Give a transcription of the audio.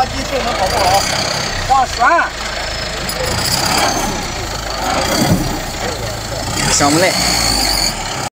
机性能好不好？往旋。 项目类。